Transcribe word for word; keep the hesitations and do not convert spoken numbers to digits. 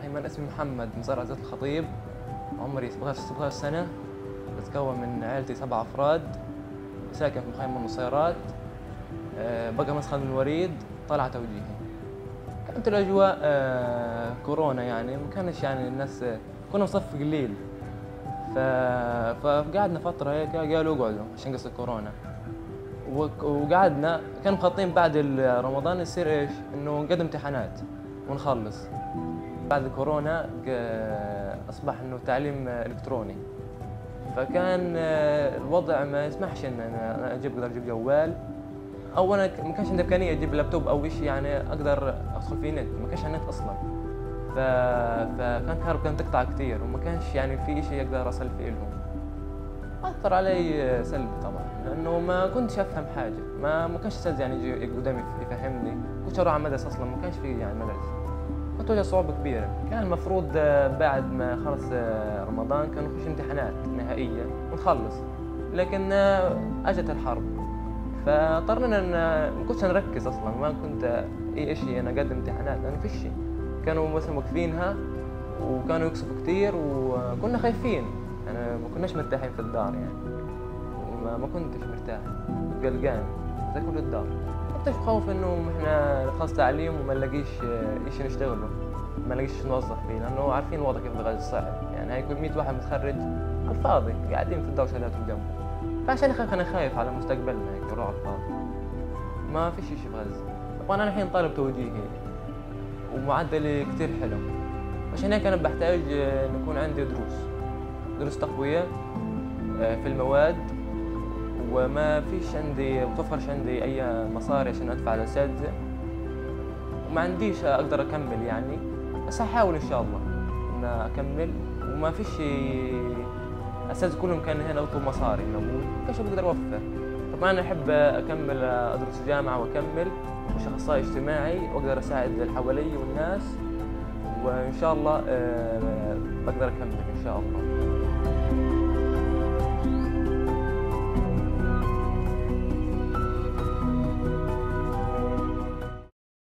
الرحيم. أنا اسمي محمد من زرع زيت الخطيب، عمري سبعة عشر سنة، بتكون من عائلتي سبع أفراد، ساكن في مخيم النصيرات، أه بقى مسخن الوريد، طلعة توجيهي. كانت الأجواء أه كورونا، يعني ما كانش يعني الناس، كنا صف قليل، ف... فقعدنا فترة هيك قالوا اقعدوا عشان قصة كورونا، وقعدنا كانوا مخططين بعد رمضان يصير ايش؟ انه نقدم امتحانات ونخلص. بعد كورونا اصبح انه تعليم الكتروني، فكان الوضع ما يسمحش ان انا اجيب اقدر اجيب جوال، او انا ما كانش عندي امكانيه اجيب لابتوب او شيء يعني اقدر ادخل فيه نت، ما كانش النت اصلا. ف... فكان الكهرباء كانت تقطع كثير، وما كانش يعني في شيء اقدر اصل فيه لهم. اثر علي سلبي طبعا، لانه ما كنتش افهم حاجه، ما ما كانش استاذ يعني يجي قدامي يفهمني، كنت اروح على مدرسه اصلا، ما كانش في يعني مدرسه، كنت واجه صعوبه كبيره. كان المفروض بعد ما خلص رمضان كان نخش امتحانات نهائيه ونخلص، لكن اجت الحرب، فاضطرينا ان ما كنتش نركز اصلا، ما كنت اي شيء انا اقدم امتحانات لانه في شيء، كانوا مثلا موقفينها وكانوا يكسبوا كثير وكنا خايفين، يعني ما كناش مرتاحين في الدار يعني، وما ما كنتش مرتاح، كنت قلقان زي كل الدار. كنت خوف انه احنا نخلص تعليم وما نلاقيش شيء نشتغله، ما نلاقيش نوظف فيه، لانه عارفين الوضع كيف الغاز صعب، يعني هيكون مية واحد متخرج على الفاضي قاعدين في الدوشه ذاتهم جنبه، فعشان هيك انا خايف على مستقبلنا هيك يروح على الفاضي، ما في شيء في غزه. طبعا انا الحين طالب توجيهي ومعدلي كثير حلو، عشان هيك انا بحتاج ان يكون عندي دروس دروس تقويه في المواد، وما فيش عندي متوفرش عندي اي مصاري عشان ادفع الاساتذه، وما عنديش اقدر اكمل يعني، بس هحاول ان شاء الله ان اكمل، وما فيش اساتذه كلهم كانوا هنا يطلبوا مصاري موجود، كيف بقدر اوفر. طبعا انا احب اكمل ادرس جامعه واكمل مش اخصائي اجتماعي، واقدر اساعد اللي حوالي والناس، وان شاء الله بقدر اكمل ان شاء الله.